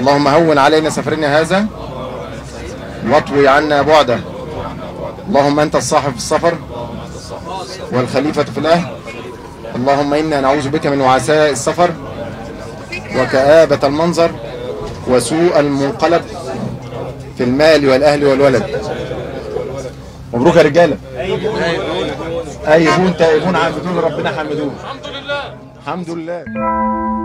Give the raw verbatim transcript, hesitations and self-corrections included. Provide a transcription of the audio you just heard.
اللهم هون علينا سفرنا هذا واطوي عنا بعده. اللهم أنت الصاحب في السفر والخليفة في الأهل. اللهم إنا نعوذ بك من وعثاء السفر وكآبة المنظر وسوء المنقلب في المال والأهل والولد. مبروك يا رجالة. أيبون تائبون عابدون ربنا حمدون. الحمد لله الحمد لله.